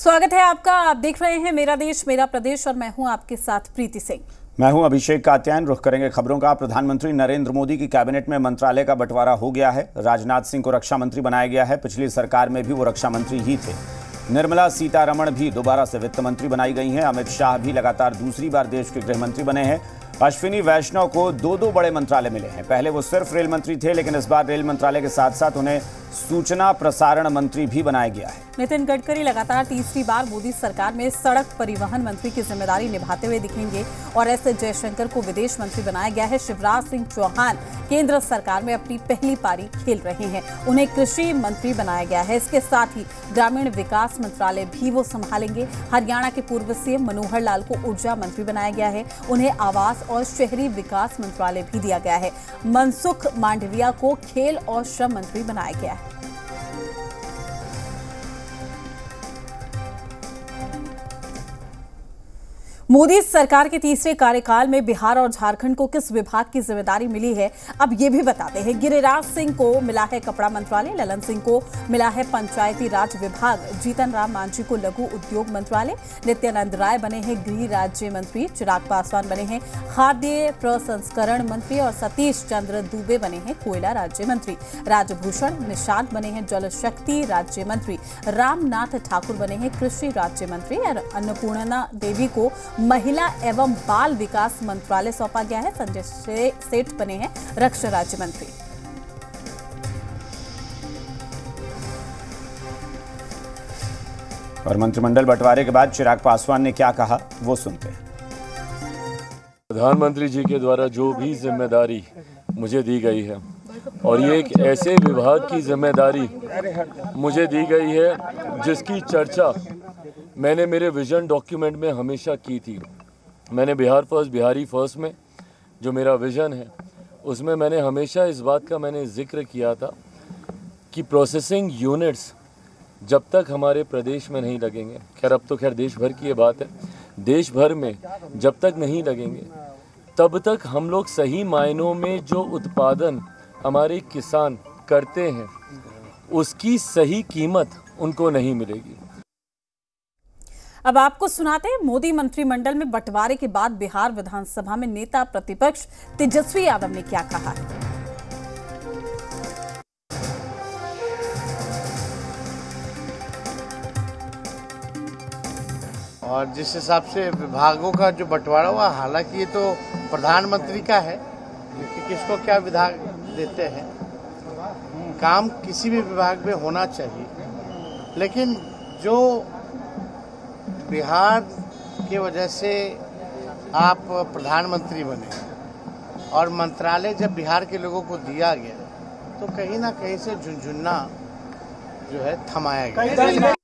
स्वागत है आपका। आप देख रहे हैं मेरा देश मेरा प्रदेश और मैं हूं आपके साथ प्रीति सिंह। मैं हूं अभिषेक कात्यायन। रुख करेंगे खबरों का। प्रधानमंत्री नरेंद्र मोदी की कैबिनेट में मंत्रालय का बंटवारा हो गया है। राजनाथ सिंह को रक्षा मंत्री बनाया गया है। पिछली सरकार में भी वो रक्षा मंत्री ही थे। निर्मला सीतारमण भी दोबारा से वित्त मंत्री बनाई गई हैं। अमित शाह भी लगातार दूसरी बार देश के गृह मंत्री बने हैं। अश्विनी वैष्णव को दो बड़े मंत्रालय मिले हैं। पहले वो सिर्फ रेल मंत्री थे, लेकिन इस बार रेल मंत्रालय के साथ साथ उन्हें सूचना प्रसारण मंत्री भी बनाया गया है। नितिन गडकरी लगातार तीसरी बार मोदी सरकार में सड़क परिवहन मंत्री की जिम्मेदारी निभाते हुए दिखेंगे और एस जयशंकर को विदेश मंत्री बनाया गया है। शिवराज सिंह चौहान केंद्र सरकार में अपनी पहली पारी खेल रहे हैं। उन्हें कृषि मंत्री बनाया गया है। इसके साथ ही ग्रामीण विकास मंत्रालय भी वो संभालेंगे। हरियाणा के पूर्व सीएम मनोहर लाल को ऊर्जा मंत्री बनाया गया है। उन्हें आवास और शहरी विकास मंत्रालय भी दिया गया है। मनसुख मांडविया को खेल और श्रम मंत्री बनाया गया है। मोदी सरकार के तीसरे कार्यकाल में बिहार और झारखंड को किस विभाग की जिम्मेदारी मिली है, अब ये भी बताते हैं। गिरिराज सिंह को मिला है कपड़ा मंत्रालय, ललन सिंह को मिला है पंचायती राज विभाग, जीतन राम मांझी को लघु उद्योग मंत्रालय, नित्यानंद राय बने हैं गृह राज्य मंत्री, चिराग पासवान बने हैं खाद्य प्रसंस्करण मंत्री और सतीश चंद्र दुबे बने हैं कोयला राज्य मंत्री। राजभूषण निषाद बने हैं जल शक्ति राज्य मंत्री। रामनाथ ठाकुर बने हैं कृषि राज्य मंत्री और अन्नपूर्णा देवी को महिला एवं बाल विकास मंत्रालय सौंपा गया है। संजय सेठ बने हैं रक्षा राज्य मंत्री। और मंत्रिमंडल बंटवारे के बाद चिराग पासवान ने क्या कहा, वो सुनते हैं। प्रधानमंत्री जी के द्वारा जो भी जिम्मेदारी मुझे दी गई है और ये एक ऐसे विभाग की जिम्मेदारी मुझे दी गई है जिसकी चर्चा मैंने मेरे विजन डॉक्यूमेंट में हमेशा की थी। मैंने बिहार फर्स्ट बिहारी फर्स्ट में जो मेरा विजन है उसमें मैंने हमेशा इस बात का जिक्र किया था कि प्रोसेसिंग यूनिट्स जब तक हमारे प्रदेश में नहीं लगेंगे, खैर अब तो देश भर की ये बात है, देश भर में जब तक नहीं लगेंगे तब तक हम लोग सही मायनों में जो उत्पादन हमारे किसान करते हैं उसकी सही कीमत उनको नहीं मिलेगी। अब आपको सुनाते हैं मोदी मंत्रिमंडल में बंटवारे के बाद बिहार विधानसभा में नेता प्रतिपक्ष तेजस्वी यादव ने क्या कहा है। और जिस हिसाब से विभागों का जो बंटवारा हुआ, हालांकि ये तो प्रधानमंत्री का है कि किसको क्या विभाग देते हैं। काम किसी भी विभाग में होना चाहिए, लेकिन जो बिहार के वजह से आप प्रधानमंत्री बने और मंत्रालय जब बिहार के लोगों को दिया गया तो कहीं ना कहीं से झुनझुना जो है थमाया गया।